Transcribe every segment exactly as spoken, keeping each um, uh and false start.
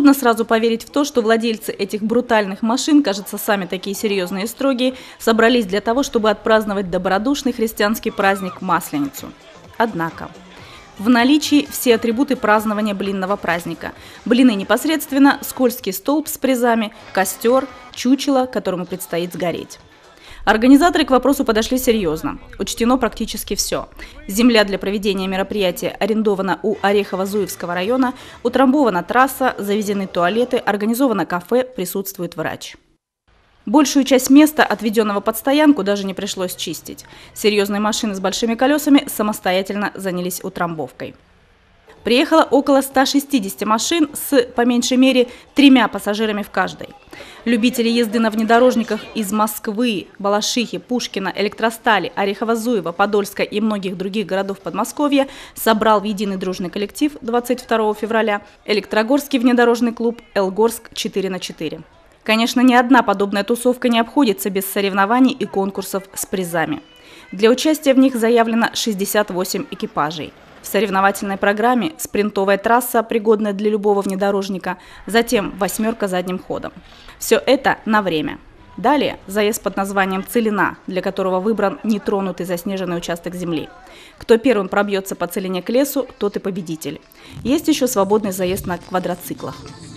Трудно сразу поверить в то, что владельцы этих брутальных машин, кажется, сами такие серьезные и строгие, собрались для того, чтобы отпраздновать добродушный христианский праздник Масленицу. Однако в наличии все атрибуты празднования блинного праздника. Блины непосредственно, скользкий столб с призами, костер, чучело, которому предстоит сгореть. Организаторы к вопросу подошли серьезно. Учтено практически все. Земля для проведения мероприятия арендована у Орехово-Зуевского района, утрамбована трасса, завезены туалеты, организовано кафе, присутствует врач. Большую часть места, отведенного под стоянку, даже не пришлось чистить. Серьезные машины с большими колесами самостоятельно занялись утрамбовкой. Приехало около ста шестидесяти машин с, по меньшей мере, тремя пассажирами в каждой. Любители езды на внедорожниках из Москвы, Балашихи, Пушкина, Электростали, Орехово-Зуева, Подольска и многих других городов Подмосковья собрал в единый дружный коллектив двадцать второго февраля Электрогорский внедорожный клуб «Элгорск четыре на четыре». Конечно, ни одна подобная тусовка не обходится без соревнований и конкурсов с призами. Для участия в них заявлено шестьдесят восемь экипажей. В соревновательной программе спринтовая трасса, пригодная для любого внедорожника, затем восьмерка задним ходом. Все это на время. Далее заезд под названием «Целина», для которого выбран нетронутый заснеженный участок земли. Кто первым пробьется по целине к лесу, тот и победитель. Есть еще свободный заезд на квадроциклах.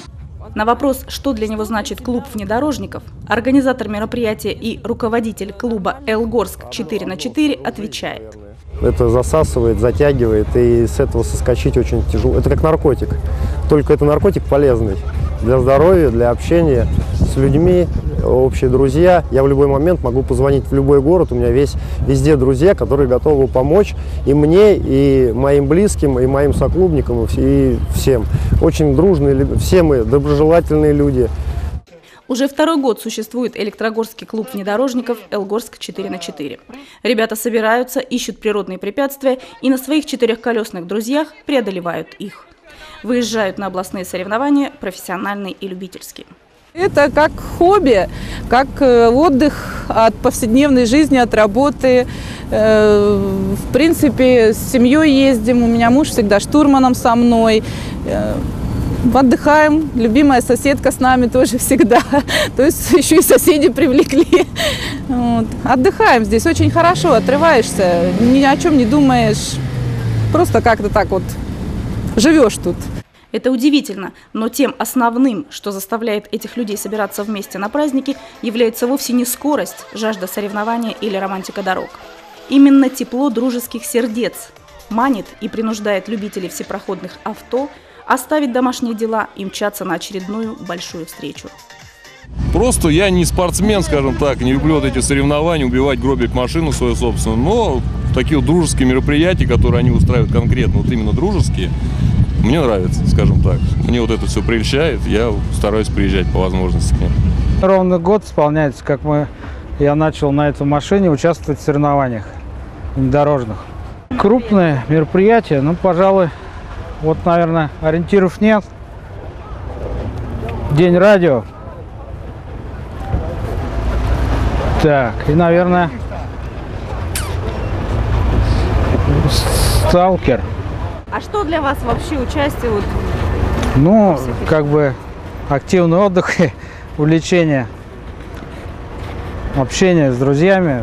На вопрос, что для него значит клуб внедорожников, организатор мероприятия и руководитель клуба «Элгорск четыре на четыре» отвечает. Это засасывает, затягивает, и с этого соскочить очень тяжело. Это как наркотик, только это наркотик полезный для здоровья, для общения с людьми, общие друзья. Я в любой момент могу позвонить в любой город, у меня весь, везде друзья, которые готовы помочь и мне, и моим близким, и моим соклубникам, и всем. Очень дружные, все мы доброжелательные люди. Уже второй год существует Электрогорский клуб внедорожников «Элгорск четыре на четыре». Ребята собираются, ищут природные препятствия и на своих четырехколесных друзьях преодолевают их. Выезжают на областные соревнования, профессиональные и любительские. Это как хобби, как отдых от повседневной жизни, от работы. В принципе, с семьей ездим, у меня муж всегда штурманом со мной. Отдыхаем, любимая соседка с нами тоже всегда, то есть еще и соседи привлекли. Вот. Отдыхаем здесь, очень хорошо, отрываешься, ни о чем не думаешь, просто как-то так вот живешь тут. Это удивительно, но тем основным, что заставляет этих людей собираться вместе на праздники, является вовсе не скорость, жажда соревнования или романтика дорог. Именно тепло дружеских сердец манит и принуждает любителей всепроходных авто оставить домашние дела и мчаться на очередную большую встречу. Просто я не спортсмен, скажем так, не люблю вот эти соревнования, убивать, гробить машину свою собственную, но такие вот дружеские мероприятия, которые они устраивают конкретно, вот именно дружеские, мне нравится, скажем так. Мне вот это все прельщает, я стараюсь приезжать по возможности к ним. Ровно год исполняется, как мы, я начал на этой машине участвовать в соревнованиях внедорожных. Крупное мероприятие, ну, пожалуй, вот, наверное, ориентиров нет. День радио. Так, и, наверное, сталкер. А что для вас вообще участие? Вот, ну, как бы активный отдых, увлечение, общение с друзьями,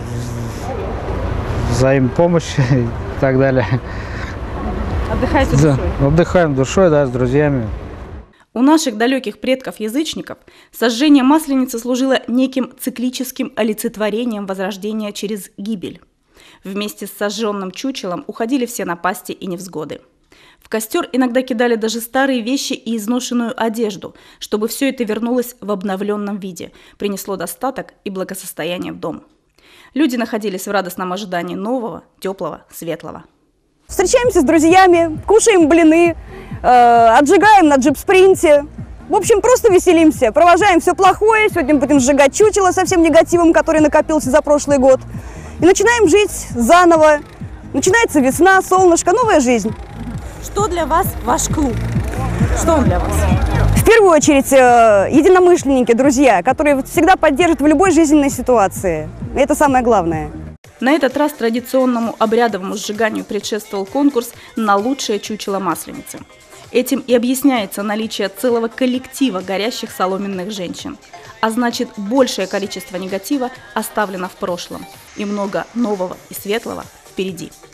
взаимопомощь и так далее. Отдыхаете душой? Да, отдыхаем душой, да, с друзьями. У наших далеких предков-язычников сожжение Масленицы служило неким циклическим олицетворением возрождения через гибель. Вместе с сожженным чучелом уходили все напасти и невзгоды. В костер иногда кидали даже старые вещи и изношенную одежду, чтобы все это вернулось в обновленном виде, принесло достаток и благосостояние в дом. Люди находились в радостном ожидании нового, теплого, светлого. Встречаемся с друзьями, кушаем блины, э, отжигаем на джип-спринте. В общем, просто веселимся, провожаем все плохое. Сегодня будем сжигать чучело со всем негативом, который накопился за прошлый год. И начинаем жить заново. Начинается весна, солнышко, новая жизнь. Что для вас ваш клуб? Что он для вас? В первую очередь, э, единомышленники, друзья, которые всегда поддержат в любой жизненной ситуации. Это самое главное. На этот раз традиционному обрядовому сжиганию предшествовал конкурс на лучшее чучело Масленицы. Этим и объясняется наличие целого коллектива горящих соломенных женщин. А значит, большее количество негатива оставлено в прошлом. И много нового и светлого впереди.